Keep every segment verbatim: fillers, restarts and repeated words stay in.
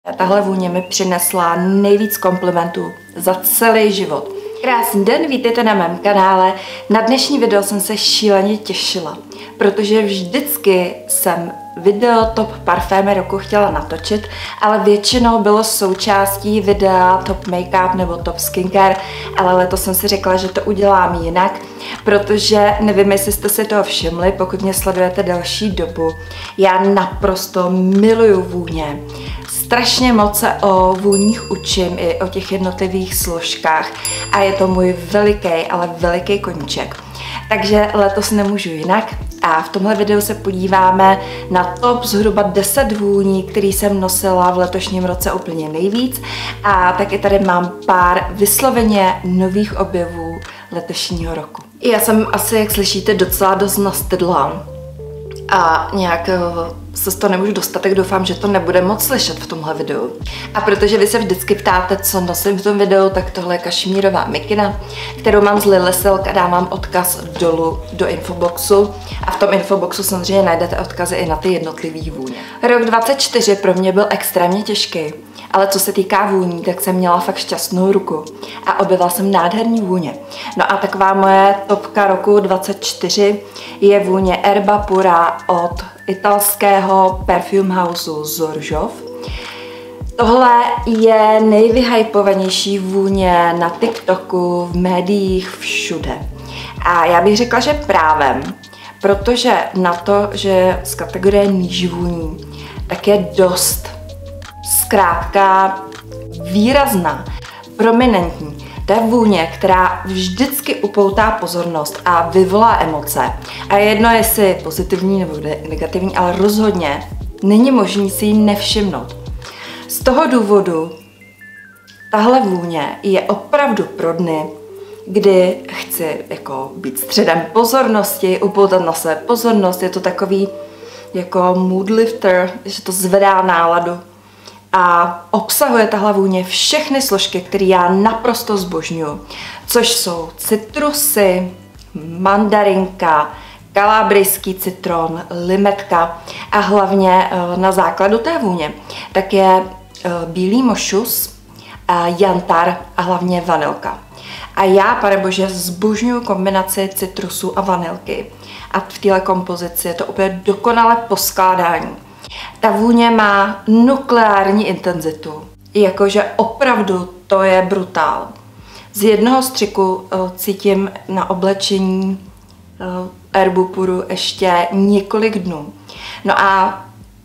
Tahle vůně mi přinesla nejvíc komplimentů za celý život. Krásný den, vítejte na mém kanále. Na dnešní video jsem se šíleně těšila, protože vždycky jsem video top parfémy roku chtěla natočit, ale většinou bylo součástí videa top make-up nebo top skincare, ale letos jsem si řekla, že to udělám jinak, protože nevím, jestli jste si toho všimli, pokud mě sledujete delší dobu, já naprosto miluju vůně. Strašně moc se o vůních učím i o těch jednotlivých složkách a je to můj veliký, ale veliký koníček. Takže letos nemůžu jinak a v tomhle videu se podíváme na top zhruba deset vůní, který jsem nosila v letošním roce úplně nejvíc, a taky tady mám pár vysloveně nových objevů letošního roku. Já jsem asi, jak slyšíte, docela dost nastydla a nějak se z toho nemůžu dostat, tak doufám, že to nebude moc slyšet v tomhle videu. A protože vy se vždycky ptáte, co nosím v tom videu, tak tohle je kašmírová mikina, kterou mám z Lily Silk a dávám odkaz dolů do infoboxu. A v tom infoboxu samozřejmě najdete odkazy i na ty jednotlivé vůně. Rok dvacet čtyři pro mě byl extrémně těžký, ale co se týká vůní, tak jsem měla fakt šťastnou ruku a objevila jsem nádherný vůně. No a taková moje topka roku dvacet čtyři je vůně Erba Pura od italského perfume houseu Zoržov. Tohle je nejvyhypovanější vůně na TikToku, v médiích, všude. A já bych řekla, že právem, protože na to, že z kategorie níž vůní, tak je dost zkrátka výrazná, prominentní. To je vůně, která vždycky upoutá pozornost a vyvolá emoce. A je jedno, jestli pozitivní nebo negativní, ale rozhodně není možné si ji nevšimnout. Z toho důvodu tahle vůně je opravdu pro dny, kdy chci jako být středem pozornosti, upoutat na své pozornost. Je to takový jako mood lifter, že to zvedá náladu. A obsahuje tahle vůně všechny složky, které já naprosto zbožňuju, což jsou citrusy, mandarinka, kalabrijský citron, limetka a hlavně na základu té vůně tak je bílý mošus, jantar a hlavně vanilka. A já, panebože, zbožňuju kombinaci citrusu a vanilky a v téhle kompozici je to úplně dokonalé poskládání. Ta vůně má nukleární intenzitu, jakože opravdu to je brutál. Z jednoho střiku uh, cítím na oblečení uh, Erbu Puru ještě několik dnů. No a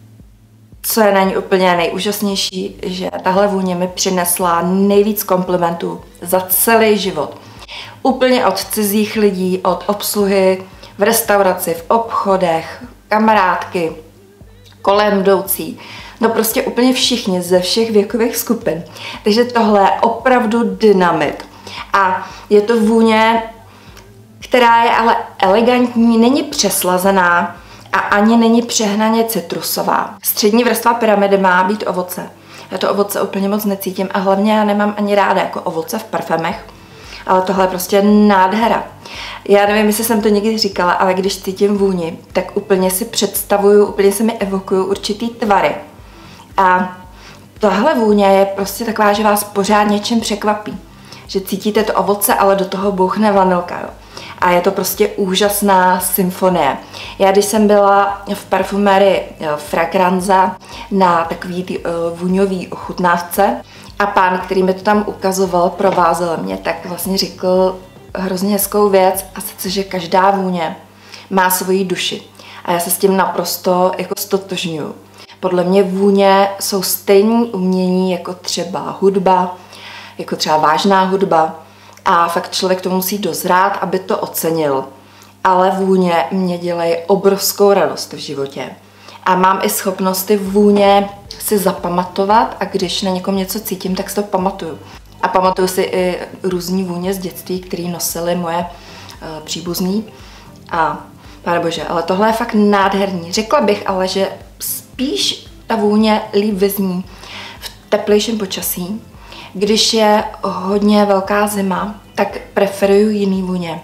co je na ní úplně nejúžasnější, že tahle vůně mi přinesla nejvíc komplimentů za celý život. Úplně od cizích lidí, od obsluhy v restauraci, v obchodech, kamarádky, kolem jdoucí, no prostě úplně všichni ze všech věkových skupin. Takže tohle je opravdu dynamit. A je to vůně, která je ale elegantní, není přeslazená a ani není přehnaně citrusová. Střední vrstva pyramidy má být ovoce. Já to ovoce úplně moc necítím a hlavně já nemám ani ráda jako ovoce v parfémech, ale tohle je prostě nádhera. Já nevím, jestli jsem to někdy říkala, ale když cítím vůni, tak úplně si představuju, úplně se mi evokují určitý tvary. A tahle vůně je prostě taková, že vás pořád něčím překvapí. Že cítíte to ovoce, ale do toho bouchne vanilka. Jo. A je to prostě úžasná symfonie. Já když jsem byla v parfumerii Fragranza na takový tý, uh, vůňový ochutnávce a pán, který mi to tam ukazoval, provázel mě, tak vlastně řekl hrozně hezkou věc, a sice, že každá vůně má svoji duši. A já se s tím naprosto jako stotožňuju. Podle mě vůně jsou stejné umění jako třeba hudba, jako třeba vážná hudba. A fakt člověk to musí dozrát, aby to ocenil. Ale vůně mě dělají obrovskou radost v životě. A mám i schopnost ty vůně si zapamatovat a když na někom něco cítím, tak si to pamatuju. A pamatuju si i různý vůně z dětství, které nosily moje uh, příbuzní. A panebože, ale tohle je fakt nádherný. Řekla bych ale, že spíš ta vůně líp vyzní v teplejším počasí. Když je hodně velká zima, tak preferuju jiný vůně.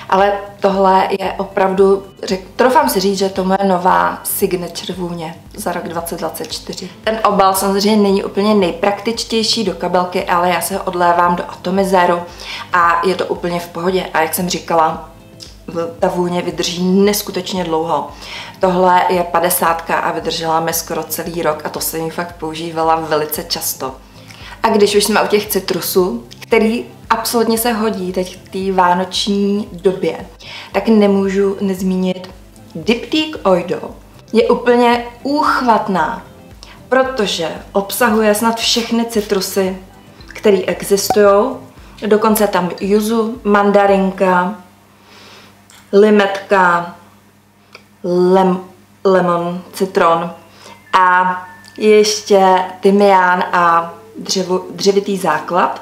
Ale tohle je opravdu, řek, trofám si říct, že to je nová signature vůně za rok dvacet dvacet čtyři. Ten obal samozřejmě není úplně nejpraktičtější do kabelky, ale já se ho odlévám do atomizéru a je to úplně v pohodě. A jak jsem říkala, ta vůně vydrží neskutečně dlouho. Tohle je padesátka a vydržela mi skoro celý rok a to jsem ji fakt používala velice často. A když už jsme u těch citrusů, který absolutně se hodí teď v té vánoční době, tak nemůžu nezmínit Diptyque Eau d'Eau. Je úplně úchvatná, protože obsahuje snad všechny citrusy, které existují. Dokonce tam juzu, mandarinka, limetka, lem, lemon, citron a ještě tymián a dřevo, dřevitý základ.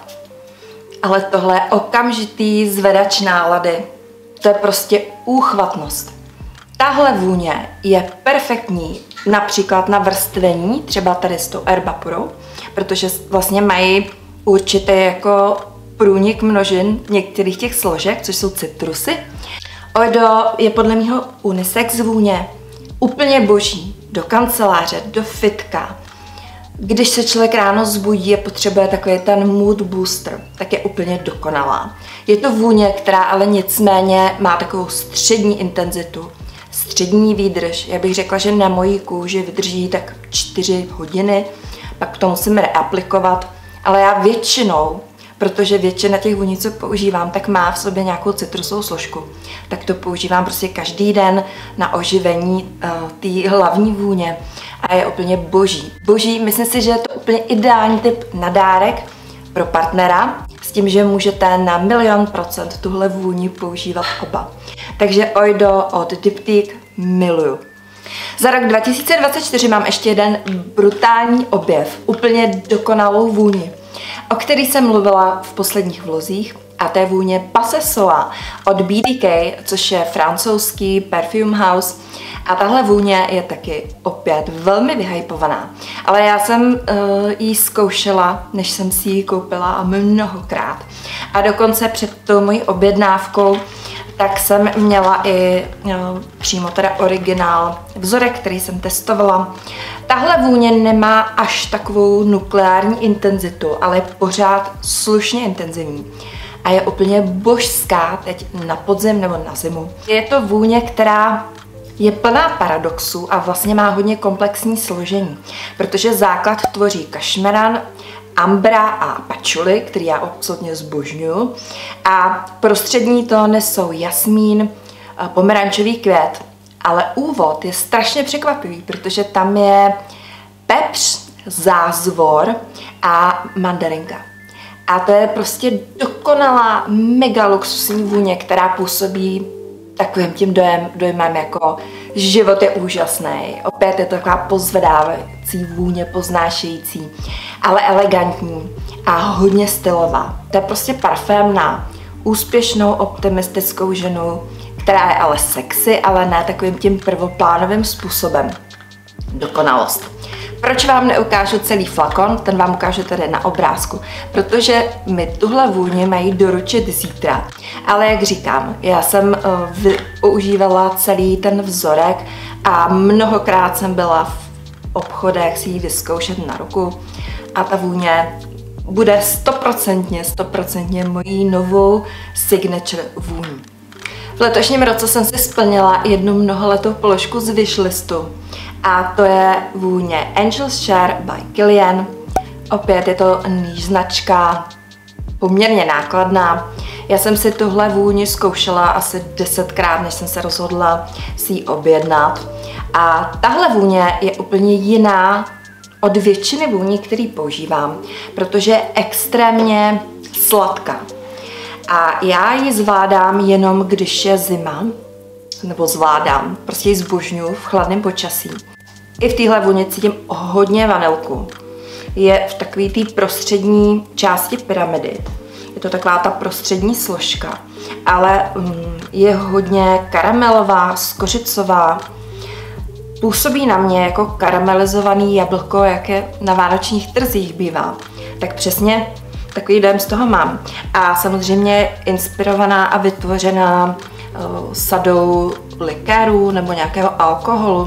Ale tohle je okamžitý zvedač nálady. To je prostě úchvatnost. Tahle vůně je perfektní například na vrstvení, třeba tady s tou herbaporou, protože vlastně mají určitý jako průnik množin některých těch složek, což jsou citrusy. Eau d'Eau je podle mého unisex vůně úplně boží. Do kanceláře, do fitka. Když se člověk ráno zbudí a potřebuje takový ten mood booster, tak je úplně dokonalá. Je to vůně, která ale nicméně má takovou střední intenzitu, střední výdrž. Já bych řekla, že na mojí kůži vydrží tak čtyři hodiny, pak to musím reaplikovat, ale já většinou, protože většina těch vůní, co používám, tak má v sobě nějakou citrusovou složku, tak to používám prostě každý den na oživení uh, té hlavní vůně a je úplně boží. Boží, myslím si, že je to úplně ideální typ na dárek pro partnera, s tím, že můžete na milion procent tuhle vůni používat oba. Takže Eau d'Eau od Diptyque miluju. Za rok dva tisíce dvacet čtyři mám ještě jeden brutální objev, úplně dokonalou vůni, o který jsem mluvila v posledních vlozích, a to je vůně Possessoa od B D K, což je francouzský perfume house. A tahle vůně je taky opět velmi vyhypovaná. Ale já jsem uh, ji zkoušela, než jsem si ji koupila, a mnohokrát. A dokonce před tou mojí objednávkou tak jsem měla i uh, přímo teda originál vzorek, který jsem testovala. Tahle vůně nemá až takovou nukleární intenzitu, ale je pořád slušně intenzivní. A je úplně božská teď na podzim nebo na zimu. Je to vůně, která je plná paradoxů a vlastně má hodně komplexní složení, protože základ tvoří kašmeran, ambra a pačuli, který já absolutně zbožňuju, a prostřední tóny jsou jasmín, pomerančový květ, ale úvod je strašně překvapivý, protože tam je pepř, zázvor a mandarinka. A to je prostě dokonalá mega luxusní vůně, která působí takovým tím dojem, dojmem jako život je úžasný. Opět je to taková pozvedávající vůně, poznášející, ale elegantní a hodně stylová. To je prostě parfém na úspěšnou, optimistickou ženu, která je ale sexy, ale ne takovým tím prvoplánovým způsobem. Dokonalost. Proč vám neukážu celý flakon? Ten vám ukážu tady na obrázku, protože mi tuhle vůni mají doručit zítra. Ale jak říkám, já jsem uh, používala celý ten vzorek a mnohokrát jsem byla v obchodech si ji vyzkoušet na ruku a ta vůně bude stoprocentně, stoprocentně mojí novou signature vůní. V letošním roce jsem si splnila jednu mnoholetou položku z wishlistu a to je vůně Angel's Share by Kilian. Opět je to níž značka, poměrně nákladná. Já jsem si tuhle vůni zkoušela asi desetkrát, než jsem se rozhodla si ji objednat. A tahle vůně je úplně jiná od většiny vůní, který používám, protože je extrémně sladká. A já ji zvládám jenom, když je zima, nebo zvládám, prostě ji zbožňuji v chladném počasí. I v téhle vůni cítím hodně vanilku. Je v takové té prostřední části pyramidy. Je to taková ta prostřední složka, ale mm, je hodně karamelová, skořicová. Působí na mě jako karamelizovaný jablko, jaké na vánočních trzích bývá. Tak přesně takový dojem z toho mám. A samozřejmě inspirovaná a vytvořená sadou likérů nebo nějakého alkoholu.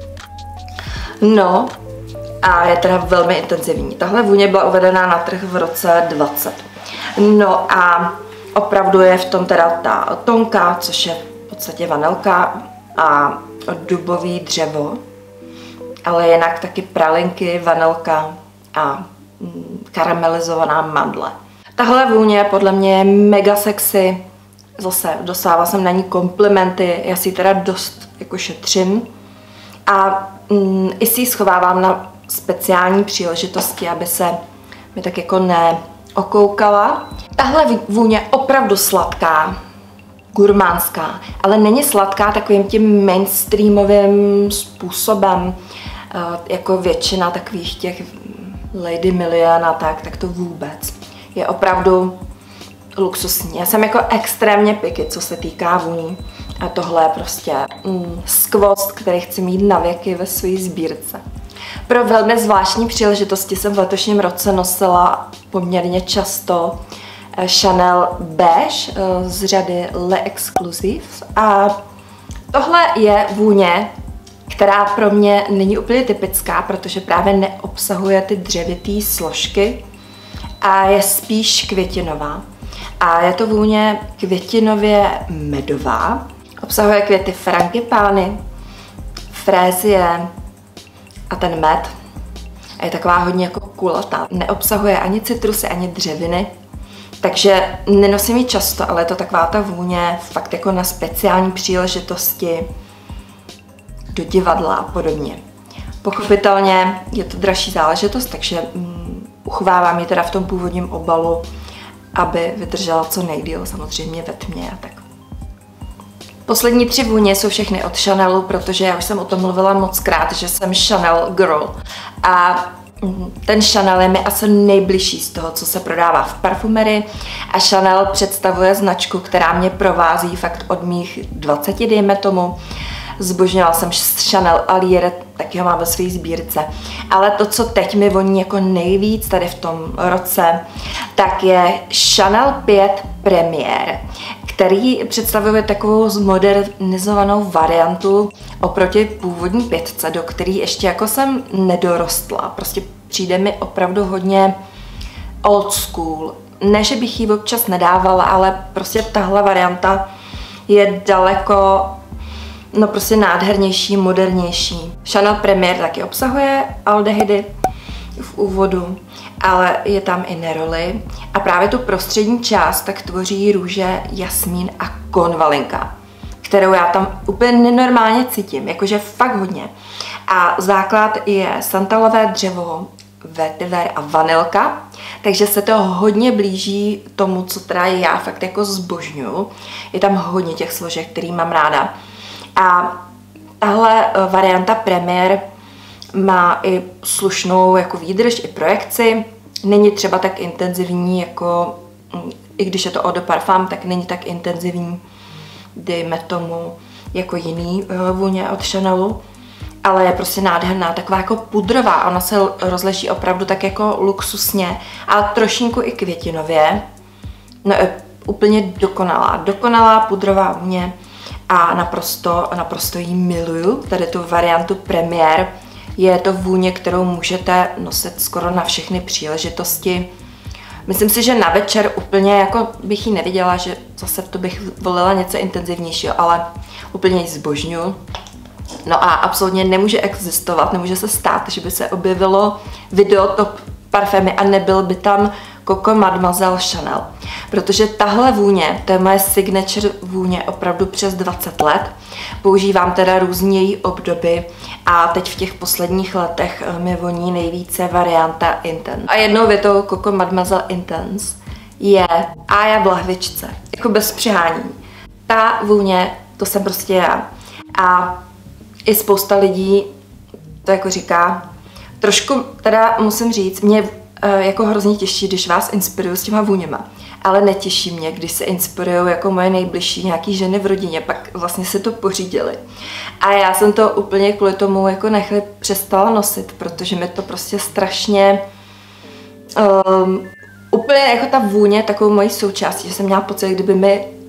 No a je teda velmi intenzivní. Tahle vůně byla uvedená na trh v roce dvacet. No a opravdu je v tom teda ta tonka, což je v podstatě vanilka a dubový dřevo, ale jinak taky pralinky, vanilka a karamelizovaná mandle. Tahle vůně podle mě je mega sexy. Zase dostávala jsem na ní komplimenty, já si ji teda dost jako šetřím a mm, i si ji schovávám na speciální příležitosti, aby se mi tak jako neokoukala. Tahle vůně je opravdu sladká, gurmánská, ale není sladká takovým tím mainstreamovým způsobem, jako většina takových těch Lady Million a tak, tak to vůbec. Je opravdu luxusní. Já jsem jako extrémně picky, co se týká vůní. A tohle je prostě mm, skvost, který chci mít na věky ve své sbírce. Pro velmi zvláštní příležitosti jsem v letošním roce nosila poměrně často Chanel Beige z řady Le Exclusive. A tohle je vůně, která pro mě není úplně typická, protože právě neobsahuje ty dřevitý složky a je spíš květinová. A je to vůně květinově medová. Obsahuje květy frangipány, frézie a ten med. A je taková hodně jako kulatá. Neobsahuje ani citrusy, ani dřeviny. Takže nenosím ji často, ale je to taková ta vůně fakt jako na speciální příležitosti, do divadla a podobně. Pochopitelně je to dražší záležitost, takže um, uchovávám ji teda v tom původním obalu, aby vydržela co nejdýl, samozřejmě ve tmě a tak. Poslední tři vůně jsou všechny od Chanelu, protože já už jsem o tom mluvila moc krát, že jsem Chanel girl. A ten Chanel je mi asi nejbližší z toho, co se prodává v parfumerii. A Chanel představuje značku, která mě provází fakt od mých dvaceti, dejme tomu. Zbožňovala jsem Chanel Allier, taky ho mám ve své sbírce. Ale to, co teď mi voní jako nejvíc tady v tom roce, tak je Chanel pět Premier, který představuje takovou zmodernizovanou variantu oproti původní pětce, do který ještě jako jsem nedorostla. Prostě přijde mi opravdu hodně old school. Ne, že bych ji občas nedávala, ale prostě tahle varianta je daleko no prostě nádhernější, modernější. Chanel Premier taky obsahuje aldehydy v úvodu, ale je tam i neroli. A právě tu prostřední část tak tvoří růže, jasmín a konvalinka, kterou já tam úplně nenormálně cítím, jakože fakt hodně. A základ je santalové dřevo, vetiver a vanilka, takže se to hodně blíží tomu, co teda já fakt jako zbožňuju. Je tam hodně těch složek, který mám ráda. A tahle varianta Premier má i slušnou jako výdrž, i projekci. Není třeba tak intenzivní, jako i když je to eau de parfum, tak není tak intenzivní, dejme tomu, jako jiný vůně od Chanelu. Ale je prostě nádherná, taková jako pudrová. Ona se rozleží opravdu tak jako luxusně, ale trošinku i květinově. No je úplně dokonalá, dokonalá pudrová vůně. A naprosto, naprosto jí miluju, tady tu variantu Premier. Je to vůně, kterou můžete nosit skoro na všechny příležitosti. Myslím si, že na večer úplně jako bych ji neviděla, že zase to bych volila něco intenzivnějšího, ale úplně ji zbožňuju. No a absolutně nemůže existovat, nemůže se stát, že by se objevilo video top parfémy a nebyl by tam Coco Mademoiselle Chanel. Protože tahle vůně, to je moje signature vůně opravdu přes dvacet let. Používám teda různě její obdoby a teď v těch posledních letech mi voní nejvíce varianta Intense. A jednou větou Coco Mademoiselle Intense je Aja v lahvičce, jako bez přihání. Ta vůně, to jsem prostě já. A i spousta lidí to jako říká. Trošku teda musím říct, mě jako hrozně těší, když vás inspiruju s těma vůněma. Ale netěší mě, když se inspirují jako moje nejbližší nějaký ženy v rodině, pak vlastně se to pořídili. A já jsem to úplně kvůli tomu jako nechli přestala nosit, protože mi to prostě strašně um, úplně jako ta vůně takovou mojí součástí, že jsem měla pocit, kdyby mi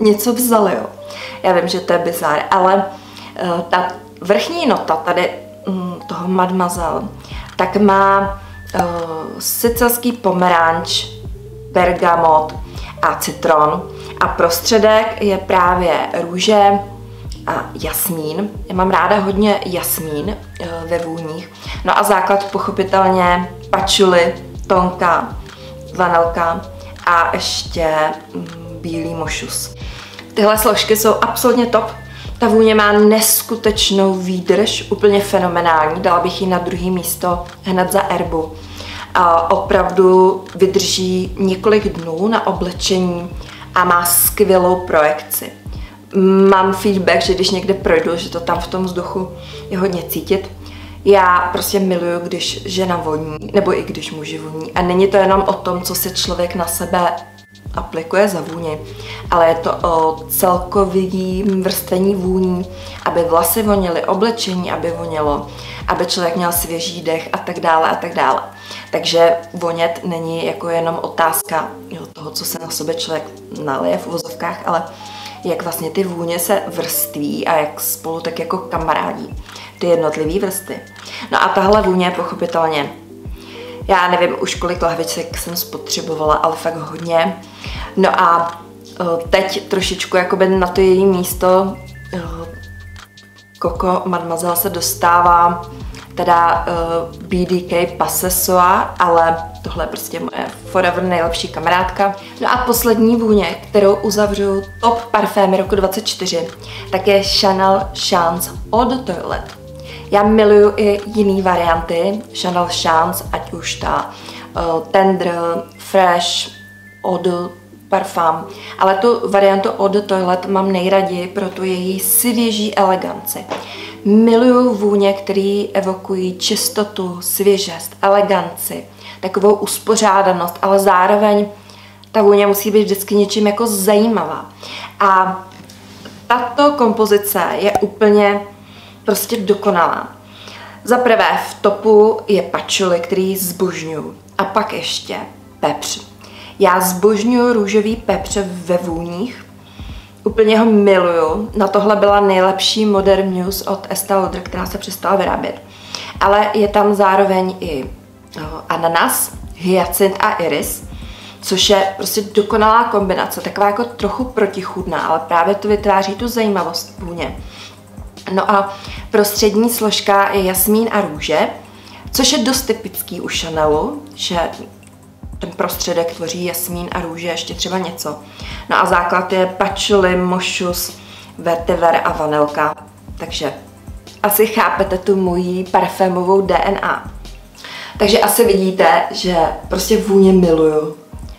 něco vzali, jo. Já vím, že to je bizár, ale uh, ta vrchní nota tady um, toho Mademoiselle, tak má uh, sicilský pomeranč, bergamot a citron a prostředek je právě růže a jasmín. Já mám ráda hodně jasmín uh, ve vůních. No a základ pochopitelně patchouli, tonka, vanilka a ještě um, bílý mošus. Tyhle složky jsou absolutně top. Ta vůně má neskutečnou výdrž, úplně fenomenální. Dala bych ji na druhé místo hned za erbu. A opravdu vydrží několik dnů na oblečení a má skvělou projekci. Mám feedback, že když někde projdu, že to tam v tom vzduchu je hodně cítit. Já prostě miluju, když žena voní, nebo i když muži voní. A není to jenom o tom, co se člověk na sebe aplikuje za vůni, ale je to o celkovým vrstvení vůní, aby vlasy voněly, oblečení, aby vonělo, aby člověk měl svěží dech a tak dále a tak dále. Takže vonět není jako jenom otázka jo, toho, co se na sobě člověk nalije v uvozovkách, ale jak vlastně ty vůně se vrství a jak spolu tak jako kamarádí ty jednotlivé vrstvy. No a tahle vůně pochopitelně, já nevím už kolik lahviček jsem spotřebovala, ale fakt hodně. No a teď trošičku jakoby na to její místo Coco Mademoiselle se dostává teda B D K Possessor, ale tohle je prostě moje forever nejlepší kamarádka. No a poslední vůně, kterou uzavřu top parfémy roku dvacet čtyři, tak je Chanel Chance Eau de Toilette. Já miluju i jiné varianty Chanel Chance, ať už ta uh, Tendre, Fresh, Eau de Parfum, ale tu variantu Eau de Toilette mám nejraději pro tu její svěží eleganci. Miluju vůně, které evokují čistotu, svěžest, eleganci, takovou uspořádanost, ale zároveň ta vůně musí být vždycky něčím jako zajímavá. A tato kompozice je úplně prostě dokonalá. Za prvé v topu je patchouli, který zbožňuju. A pak ještě pepř. Já zbožňuju růžový pepř ve vůních. Úplně ho miluju. Na tohle byla nejlepší Modern Muse od Estée Lauder, která se přestala vyrábět. Ale je tam zároveň i ananas, hyacint a iris, což je prostě dokonalá kombinace, taková jako trochu protichůdná, ale právě to vytváří tu zajímavost vůně. No a prostřední složka je jasmín a růže, což je dost typický u Chanelu, že ten prostředek tvoří jasmín a růže, ještě třeba něco. No a základ je patchouli, mošus, vetiver a vanilka. Takže asi chápete tu moji parfémovou D N A. Takže asi vidíte, že prostě vůně miluju.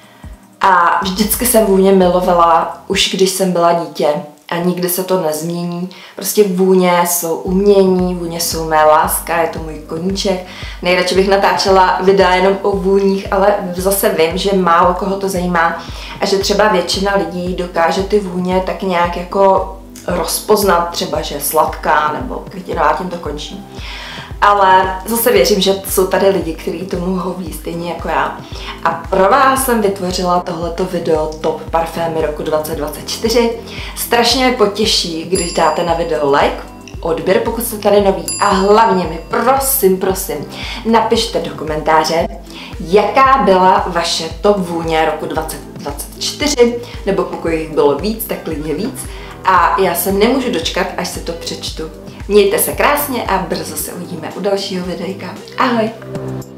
A vždycky jsem vůně milovala, už když jsem byla dítě. A nikdy se to nezmění. Prostě vůně jsou umění, vůně jsou mé láska, je to můj koníček. Nejradši bych natáčela videa jenom o vůních, ale zase vím, že málo koho to zajímá a že třeba většina lidí dokáže ty vůně tak nějak jako rozpoznat, třeba že je sladká nebo květinová, tím to končí. Ale zase věřím, že jsou tady lidi, kteří tomu hoví stejně jako já. A pro vás jsem vytvořila tohleto video Top parfémy roku dvacet dvacet čtyři. Strašně mě potěší, když dáte na video like, odběr, pokud jste tady noví. A hlavně mi prosím, prosím, napište do komentáře, jaká byla vaše top vůně roku dvacet dvacet čtyři, nebo pokud jich bylo víc, tak klidně víc. A já se nemůžu dočkat, až se to přečtu. Mějte se krásně a brzo se uvidíme u dalšího videjka. Ahoj!